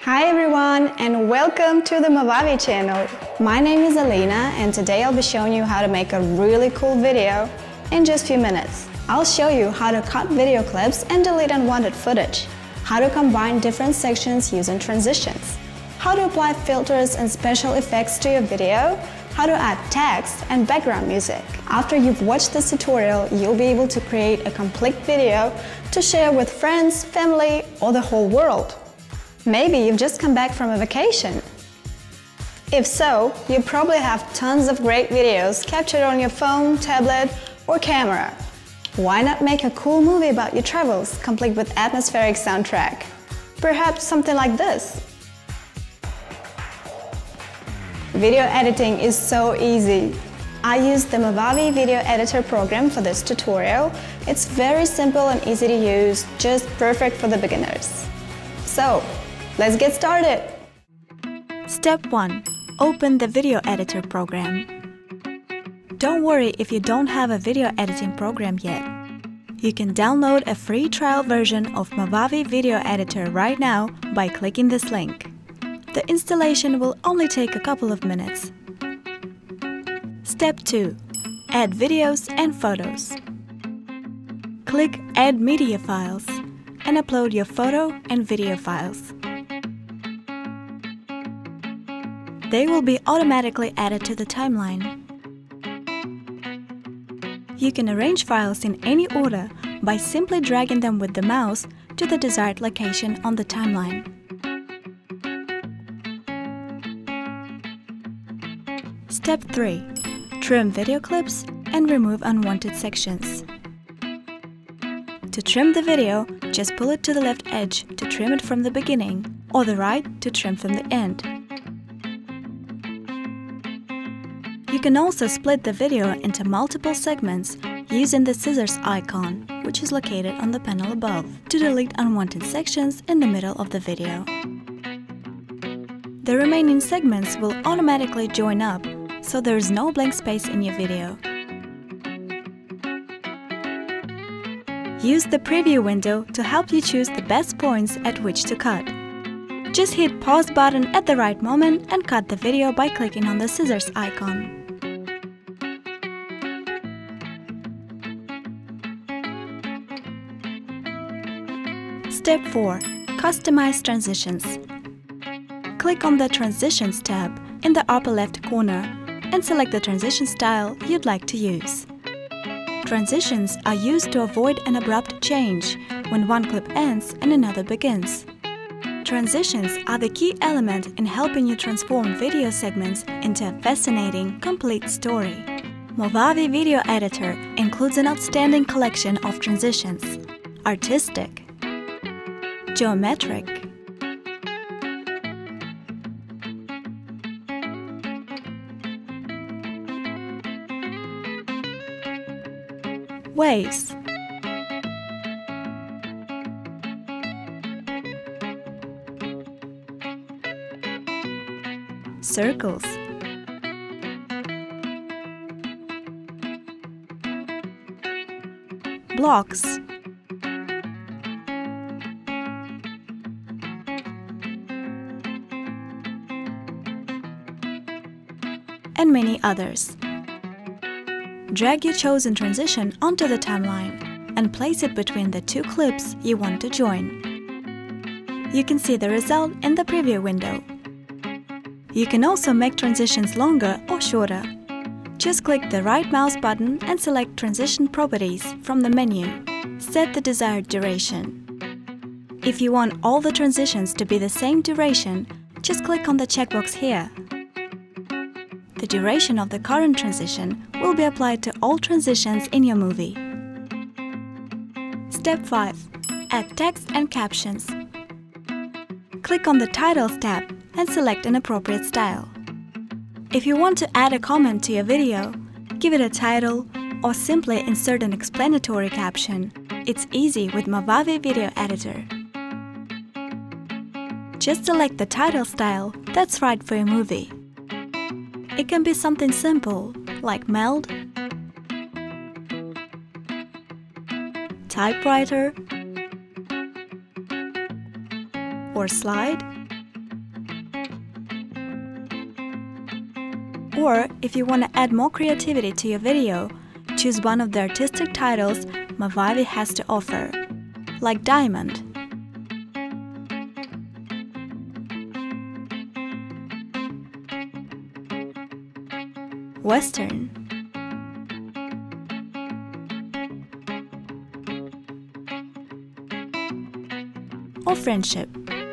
Hi everyone and welcome to the Movavi channel. My name is Alina and today I'll be showing you how to make a really cool video in just a few minutes. I'll show you how to cut video clips and delete unwanted footage, how to combine different sections using transitions, how to apply filters and special effects to your video, how to add text and background music. After you've watched this tutorial, you'll be able to create a complete video to share with friends, family, or the whole world. Maybe you've just come back from a vacation. If so, you probably have tons of great videos captured on your phone, tablet, or camera. Why not make a cool movie about your travels, complete with atmospheric soundtrack? Perhaps something like this. Video editing is so easy. I used the Movavi Video Editor program for this tutorial. It's very simple and easy to use, just perfect for the beginners. So, let's get started! Step 1. Open the Video Editor program. Don't worry if you don't have a video editing program yet. You can download a free trial version of Movavi Video Editor right now by clicking this link. The installation will only take a couple of minutes. Step 2. Add videos and photos. Click Add Media Files and upload your photo and video files. They will be automatically added to the timeline. You can arrange files in any order by simply dragging them with the mouse to the desired location on the timeline. Step 3. Trim video clips and remove unwanted sections. To trim the video, just pull it to the left edge to trim it from the beginning, or the right to trim from the end. You can also split the video into multiple segments using the scissors icon, which is located on the panel above, to delete unwanted sections in the middle of the video. The remaining segments will automatically join up, so there is no blank space in your video. Use the preview window to help you choose the best points at which to cut. Just hit pause button at the right moment and cut the video by clicking on the scissors icon. Step 4. Customize transitions. Click on the Transitions tab in the upper left corner and select the transition style you'd like to use. Transitions are used to avoid an abrupt change when one clip ends and another begins. Transitions are the key element in helping you transform video segments into a fascinating, complete story. Movavi Video Editor includes an outstanding collection of transitions: artistic, geometric, waves, circles, blocks, and many others. Drag your chosen transition onto the timeline and place it between the two clips you want to join. You can see the result in the preview window. You can also make transitions longer or shorter. Just click the right mouse button and select Transition Properties from the menu. Set the desired duration. If you want all the transitions to be the same duration, just click on the checkbox here. The duration of the current transition will be applied to all transitions in your movie. Step 5. Add text and captions. Click on the Titles tab and select an appropriate style. If you want to add a comment to your video, give it a title, or simply insert an explanatory caption, it's easy with Movavi Video Editor. Just select the title style that's right for your movie. It can be something simple, like meld, typewriter, or slide, Or, if you want to add more creativity to your video, choose one of the artistic titles Movavi has to offer, like Diamond, Western, or Friendship.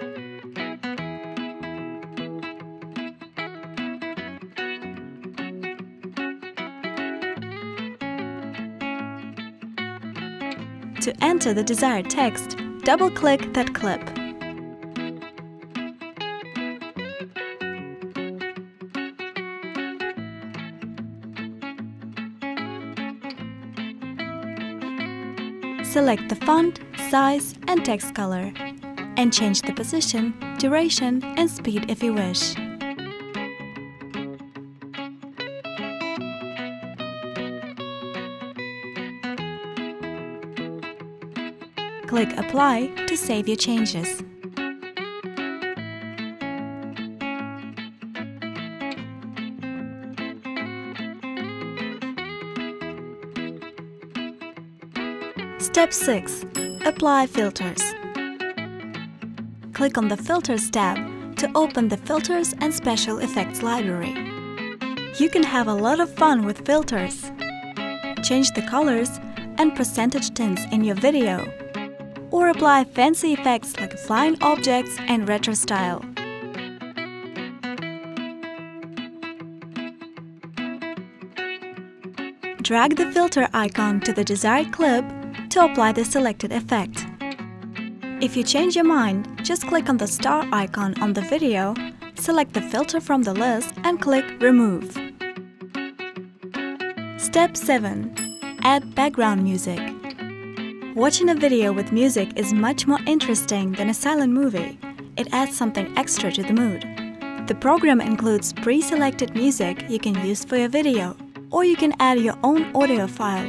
To enter the desired text, double-click that clip. Select the font, size, and text color, and change the position, duration, and speed if you wish. Click Apply to save your changes. Step 6. Apply filters. Click on the Filters tab to open the Filters and Special Effects library. You can have a lot of fun with filters. Change the colors and percentage tints in your video, or apply fancy effects like flying objects and retro style. Drag the filter icon to the desired clip to apply the selected effect. If you change your mind, just click on the star icon on the video, select the filter from the list and click Remove. Step 7. Add background music. Watching a video with music is much more interesting than a silent movie. It adds something extra to the mood. The program includes pre-selected music you can use for your video, or you can add your own audio file.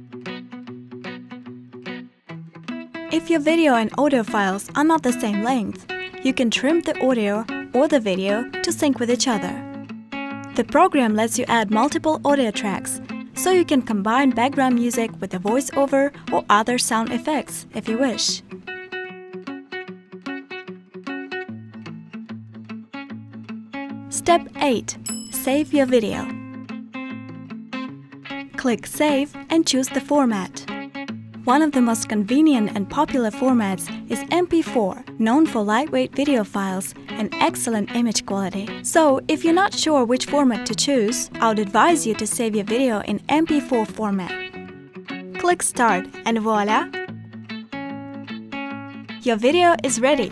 If your video and audio files are not the same length, you can trim the audio or the video to sync with each other. The program lets you add multiple audio tracks, so you can combine background music with a voiceover or other sound effects if you wish. Step 8. Save your video. Click Save and choose the format. One of the most convenient and popular formats is MP4, known for lightweight video files and excellent image quality. So, if you're not sure which format to choose, I would advise you to save your video in MP4 format. Click Start and voila! Your video is ready!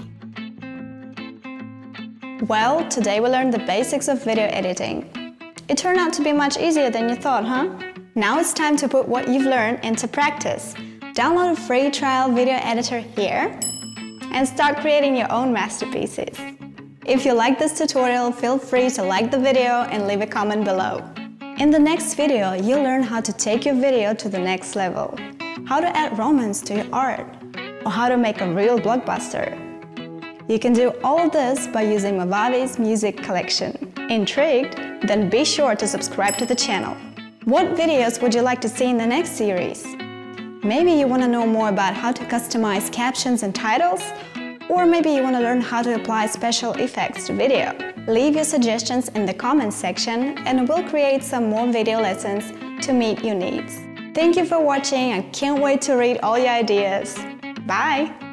Well, today we learned the basics of video editing. It turned out to be much easier than you thought, huh? Now it's time to put what you've learned into practice. Download a free trial video editor here and start creating your own masterpieces. If you like this tutorial, feel free to like the video and leave a comment below. In the next video, you'll learn how to take your video to the next level, how to add romance to your art, or how to make a real blockbuster. You can do all of this by using Movavi's music collection. Intrigued? Then be sure to subscribe to the channel. What videos would you like to see in the next series? Maybe you want to know more about how to customize captions and titles, or maybe you want to learn how to apply special effects to video. Leave your suggestions in the comments section and we'll create some more video lessons to meet your needs. Thank you for watching. I can't wait to read all your ideas. Bye!